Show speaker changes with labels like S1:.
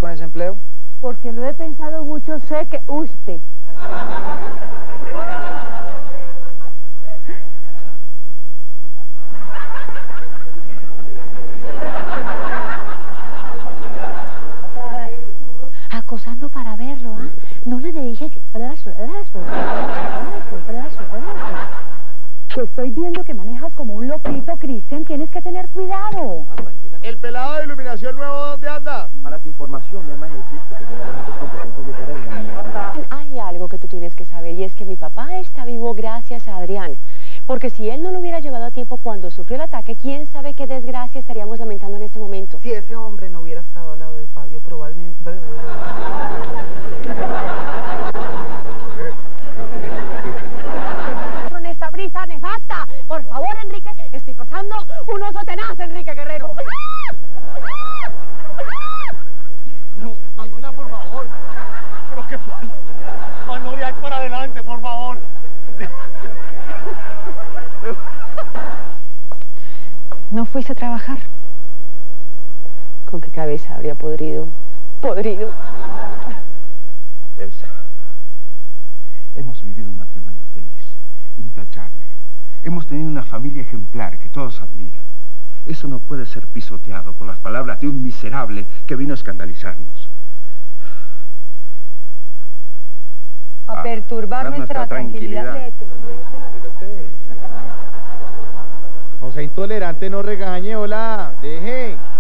S1: con ese empleo?
S2: Porque lo he pensado mucho, sé que usted. Acosando para verlo, ¿ah? No le dije que... Que estoy viendo que manejas como un loquito, Cristian. Tienes que tener cuidado.
S3: ¿El pelado de iluminación nuevo dónde anda?
S4: Para tu información, mi mamá existe que tenga elementos competentes de querer.
S5: Hay algo que tú tienes que saber y es que mi papá está vivo gracias a Adrián. Porque si él no lo hubiera llevado a tiempo cuando sufrió el ataque, quién sabe qué desgracia estaríamos lamentando en este momento.
S6: Si ese hombre no hubiera estado al lado de Fabio, probablemente...
S2: Con esta brisa nefasta. Por favor, Enrique, estoy pasando un oso tenaz, Enrique Guerrero.
S3: No, Manuela, por favor. ¿Pero qué pasa? Manuela, para adelante, por favor.
S2: ¿No fuiste a trabajar?
S5: ¿Con qué cabeza habría podrido? Podrido.
S4: Elsa, hemos vivido un matrimonio feliz, intachable. Hemos tenido una familia ejemplar que todos admiran. Eso no puede ser pisoteado por las palabras de un miserable que vino a escandalizarnos.
S2: A perturbar nuestra tranquilidad.
S3: No sea intolerante, no regañe, hola, deje.